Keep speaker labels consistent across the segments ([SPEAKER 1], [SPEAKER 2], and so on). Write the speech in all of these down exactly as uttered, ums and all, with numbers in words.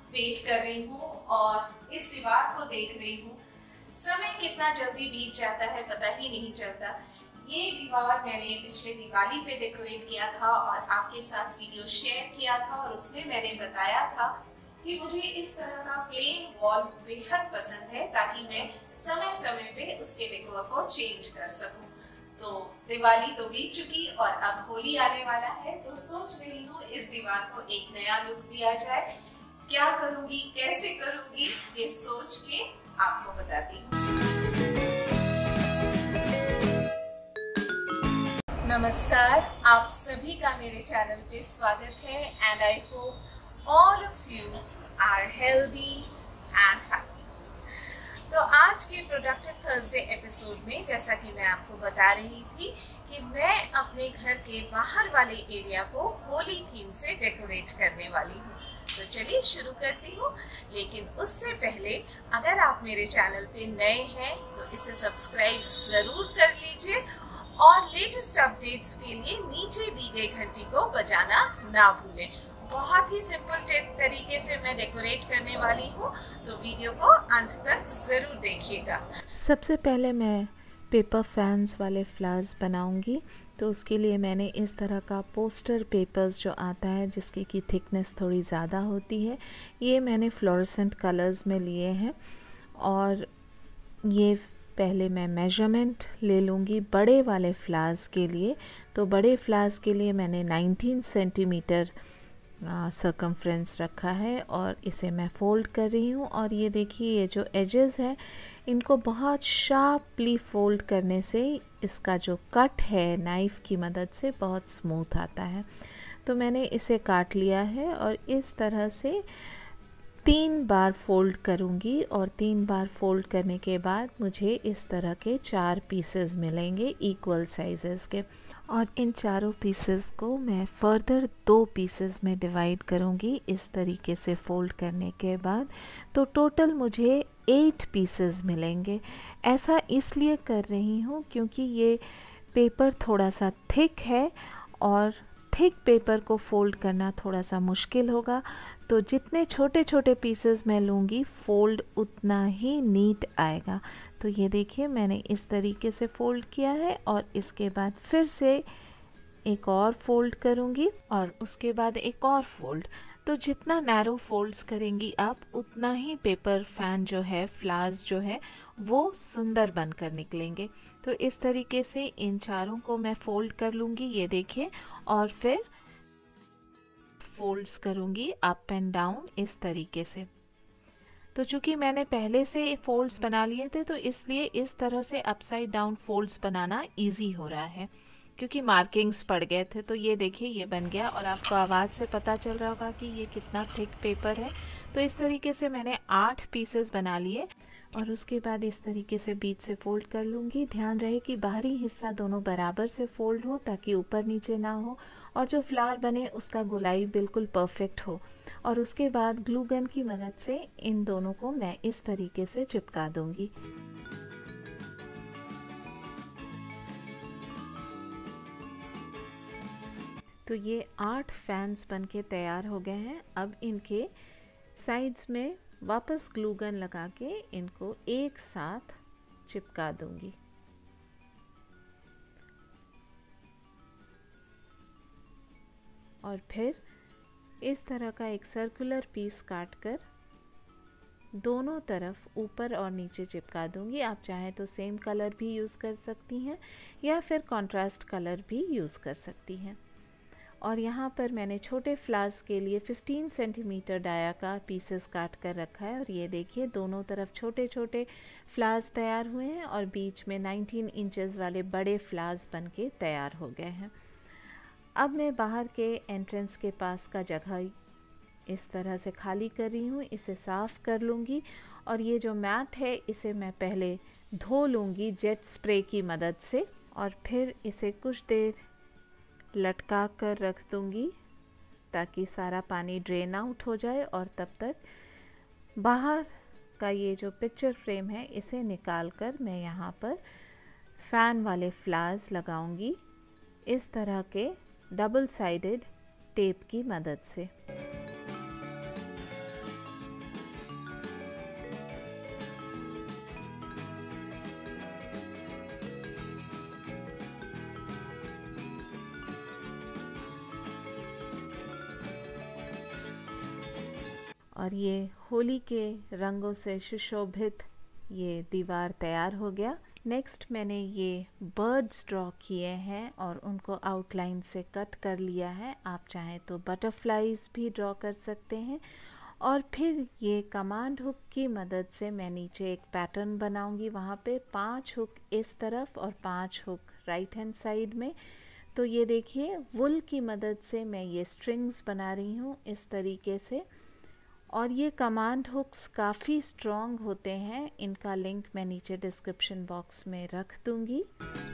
[SPEAKER 1] Wait कर रही हूँ और इस दीवार को देख रही हूँ। समय कितना जल्दी बीत जाता है पता ही नहीं चलता। ये दीवार मैंने पिछले दिवाली पे डेकोरेट किया था और आपके साथ वीडियो शेयर किया था और उसमें मैंने बताया था कि मुझे इस तरह का प्लेन वॉल बेहद पसंद है ताकि मैं समय समय पे उसके डेकोर को चेंज कर सकूं। तो दिवाली तो बीत चुकी और अब होली आने वाला है, तो सोच रही हूँ इस दीवार को एक नया लुक दिया जाए। क्या करूंगी, कैसे करूंगी, ये सोच के आपको बताती हूँ। नमस्कार, आप सभी का मेरे चैनल पे स्वागत है and I hope all of you are healthy and happy. तो आज के प्रोडक्टिव थर्सडे एपिसोड में जैसा कि मैं आपको बता रही थी कि मैं अपने घर के बाहर वाले एरिया को होली थीम से डेकोरेट करने वाली हूँ। तो चलिए शुरू करती हूँ, लेकिन उससे पहले अगर आप मेरे चैनल पे नए हैं तो इसे सब्सक्राइब जरूर कर लीजिए और लेटेस्ट अपडेट्स के लिए नीचे दी गई घंटी को बजाना ना भूलें। बहुत ही सिंपल तरीके से मैं डेकोरेट करने वाली हूँ, तो वीडियो को अंत तक ज़रूर देखिएगा।
[SPEAKER 2] सबसे पहले मैं पेपर फैंस वाले फ्लावर्स बनाऊंगी। तो उसके लिए मैंने इस तरह का पोस्टर पेपर्स जो आता है जिसकी की थिकनेस थोड़ी ज़्यादा होती है, ये मैंने फ्लोरेसेंट कलर्स में लिए हैं। और ये पहले मैं मेजरमेंट ले लूँगी बड़े वाले फ्लावर्स के लिए। तो बड़े फ्लावर्स के लिए मैंने नाइनटीन सेंटीमीटर सर्कमफ्रेंस रखा है और इसे मैं फ़ोल्ड कर रही हूँ। और ये देखिए, ये जो एजेस हैं इनको बहुत शार्पली फ़ोल्ड करने से इसका जो कट है नाइफ़ की मदद से बहुत स्मूथ आता है। तो मैंने इसे काट लिया है और इस तरह से तीन बार फ़ोल्ड करूँगी और तीन बार फ़ोल्ड करने के बाद मुझे इस तरह के चार पीसेस मिलेंगे इक्वल साइज़ेस के। और इन चारों पीसेस को मैं फर्दर दो पीसेस में डिवाइड करूँगी इस तरीके से फ़ोल्ड करने के बाद। तो टोटल मुझे एट पीसेस मिलेंगे। ऐसा इसलिए कर रही हूँ क्योंकि ये पेपर थोड़ा सा थिक है और थिक पेपर को फ़ोल्ड करना थोड़ा सा मुश्किल होगा। तो जितने छोटे छोटे पीसेस मैं लूँगी फ़ोल्ड उतना ही नीट आएगा। तो ये देखिए, मैंने इस तरीके से फ़ोल्ड किया है और इसके बाद फिर से एक और फ़ोल्ड करूँगी और उसके बाद एक और फ़ोल्ड। तो जितना नैरो फ़ोल्ड्स करेंगी आप उतना ही पेपर फैन जो है, फ्लावर्स जो है वो सुंदर बनकर निकलेंगे। तो इस तरीके से इन चारों को मैं फ़ोल्ड कर लूँगी, ये देखिए, और फिर फोल्ड्स करूँगी अप एंड डाउन इस तरीके से। तो चूँकि मैंने पहले से फोल्ड्स बना लिए थे तो इसलिए इस तरह से अपसाइड डाउन फोल्ड्स बनाना इजी हो रहा है क्योंकि मार्किंग्स पड़ गए थे। तो ये देखिए, ये बन गया और आपको आवाज़ से पता चल रहा होगा कि ये कितना थिक पेपर है। तो इस तरीके से मैंने आठ पीसेस बना लिए और उसके बाद इस तरीके से बीच से फ़ोल्ड कर लूँगी। ध्यान रहे कि बाहरी हिस्सा दोनों बराबर से फ़ोल्ड हो ताकि ऊपर नीचे ना हो और जो फ्लावर बने उसका गोलाई बिल्कुल परफेक्ट हो। और उसके बाद ग्लू गन की मदद से इन दोनों को मैं इस तरीके से चिपका दूँगी। तो ये आठ फैंस बनके तैयार हो गए हैं। अब इनके साइड्स में वापस ग्लू गन लगा के इनको एक साथ चिपका दूंगी। और फिर इस तरह का एक सर्कुलर पीस काटकर दोनों तरफ ऊपर और नीचे चिपका दूंगी। आप चाहें तो सेम कलर भी यूज़ कर सकती हैं या फिर कंट्रास्ट कलर भी यूज़ कर सकती हैं। और यहाँ पर मैंने छोटे फ्लावर्स के लिए पंद्रह सेंटीमीटर डाया का पीसेस काट कर रखा है और ये देखिए, दोनों तरफ छोटे छोटे फ्लावर्स तैयार हुए हैं और बीच में उन्नीस इंचेस वाले बड़े फ्लावर्स बनके तैयार हो गए हैं। अब मैं बाहर के एंट्रेंस के पास का जगह इस तरह से खाली कर रही हूँ, इसे साफ़ कर लूँगी और ये जो मैट है इसे मैं पहले धो लूँगी जेट स्प्रे की मदद से और फिर इसे कुछ देर लटका कर रख दूँगी ताकि सारा पानी ड्रेन आउट हो जाए। और तब तक बाहर का ये जो पिक्चर फ्रेम है इसे निकाल कर मैं यहाँ पर फ़ैन वाले फ्लावर्स लगाऊंगी इस तरह के डबल साइडेड टेप की मदद से। और ये होली के रंगों से सुशोभित ये दीवार तैयार हो गया। नेक्स्ट मैंने ये बर्ड्स ड्रॉ किए हैं और उनको आउटलाइन से कट कर लिया है। आप चाहें तो बटरफ्लाइज भी ड्रॉ कर सकते हैं। और फिर ये कमांड हुक की मदद से मैं नीचे एक पैटर्न बनाऊंगी। वहाँ पे पांच हुक इस तरफ और पांच हुक राइट हैंड साइड में। तो ये देखिए वुल की मदद से मैं ये स्ट्रिंग्स बना रही हूँ इस तरीके से। और ये कमांड हुक्स काफ़ी स्ट्रॉन्ग होते हैं। इनका लिंक मैं नीचे डिस्क्रिप्शन बॉक्स में रख दूंगी।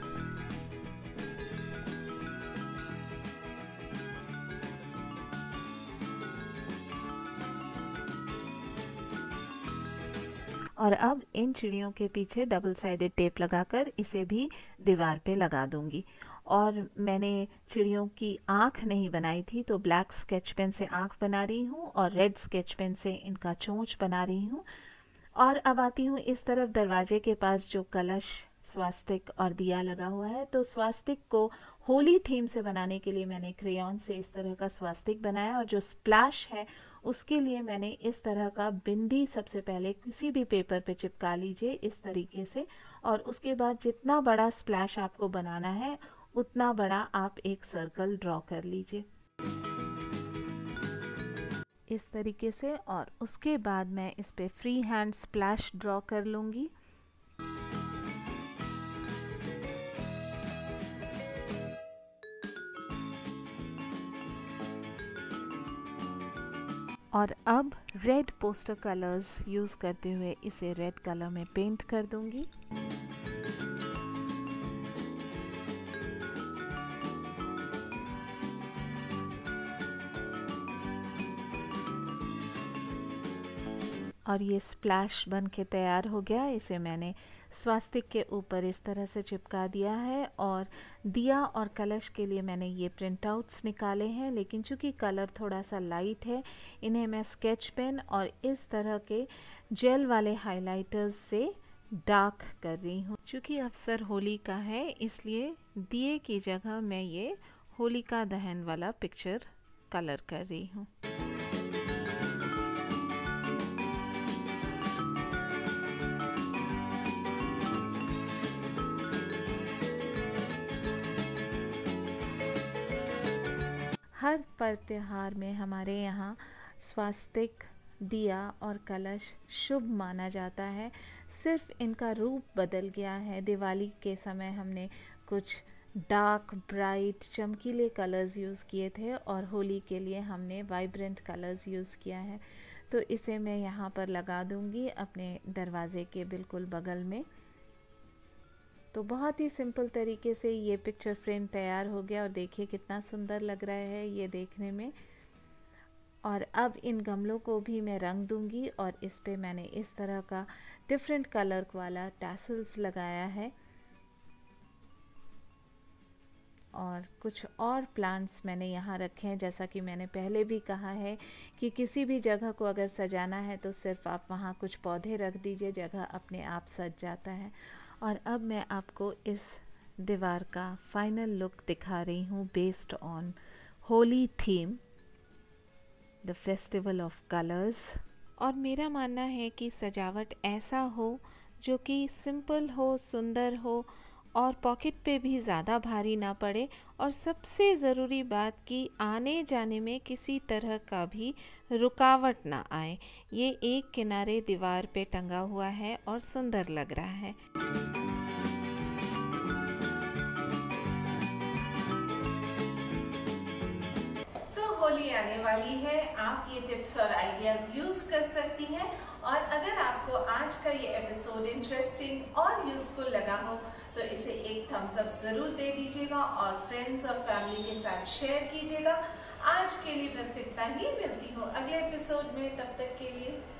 [SPEAKER 2] और अब इन चिड़ियों के पीछे डबल साइडेड टेप लगाकर इसे भी दीवार पे लगा दूंगी। और मैंने चिड़ियों की आँख नहीं बनाई थी, तो ब्लैक स्केच पेन से आँख बना रही हूँ और रेड स्केच पेन से इनका चोंच बना रही हूँ। और अब आती हूँ इस तरफ दरवाजे के पास जो कलश, स्वास्तिक और दिया लगा हुआ है। तो स्वास्तिक को होली थीम से बनाने के लिए मैंने क्रेयॉन से इस तरह का स्वास्तिक बनाया। और जो स्प्लैश है उसके लिए मैंने इस तरह का बिंदी सबसे पहले किसी भी पेपर पे चिपका लीजिए इस तरीके से। और उसके बाद जितना बड़ा स्प्लैश आपको बनाना है उतना बड़ा आप एक सर्कल ड्रॉ कर लीजिए इस तरीके से। और उसके बाद मैं इस पे फ्री हैंड स्प्लैश ड्रॉ कर लूँगी। और अब रेड पोस्टर कलर्स यूज़ करते हुए इसे रेड कलर में पेंट कर दूंगी। और ये स्प्लैश बन के तैयार हो गया। इसे मैंने स्वास्तिक के ऊपर इस तरह से चिपका दिया है। और दिया और कलश के लिए मैंने ये प्रिंट आउट्स निकाले हैं, लेकिन चूँकि कलर थोड़ा सा लाइट है इन्हें मैं स्केच पेन और इस तरह के जेल वाले हाइलाइटर्स से डार्क कर रही हूँ। चूँकि अवसर होली का है इसलिए दिए की जगह मैं ये होलिका दहन वाला पिक्चर कलर कर रही हूँ। हर पर्व त्योहार में हमारे यहाँ स्वास्तिक, दिया और कलश शुभ माना जाता है। सिर्फ इनका रूप बदल गया है। दिवाली के समय हमने कुछ डार्क, ब्राइट, चमकीले कलर्स यूज़ किए थे और होली के लिए हमने वाइब्रेंट कलर्स यूज़ किया है। तो इसे मैं यहाँ पर लगा दूँगी अपने दरवाज़े के बिल्कुल बगल में। तो बहुत ही सिंपल तरीके से ये पिक्चर फ्रेम तैयार हो गया और देखिए कितना सुंदर लग रहा है ये देखने में। और अब इन गमलों को भी मैं रंग दूंगी और इस पे मैंने इस तरह का डिफरेंट कलर वाला टैसल्स लगाया है। और कुछ और प्लांट्स मैंने यहाँ रखे हैं। जैसा कि मैंने पहले भी कहा है कि किसी भी जगह को अगर सजाना है तो सिर्फ आप वहाँ कुछ पौधे रख दीजिए, जगह अपने आप सज जाता है। और अब मैं आपको इस दीवार का फाइनल लुक दिखा रही हूँ based on Holi theme, the festival of colours. और मेरा मानना है कि सजावट ऐसा हो जो कि सिंपल हो, सुंदर हो और पॉकेट पे भी ज़्यादा भारी ना पड़े। और सबसे ज़रूरी बात कि आने जाने में किसी तरह का भी रुकावट ना आए। ये एक किनारे दीवार पे टंगा हुआ है और सुंदर लग रहा है।
[SPEAKER 1] होली आने वाली है, आप ये टिप्स और आइडियाज यूज कर सकती हैं। और अगर आपको आज का ये एपिसोड इंटरेस्टिंग और यूजफुल लगा हो तो इसे एक थम्स अप जरूर दे दीजिएगा और फ्रेंड्स और फैमिली के साथ शेयर कीजिएगा। आज के लिए बस इतना ही, मिलती हूँ अगले एपिसोड में, तब तक के लिए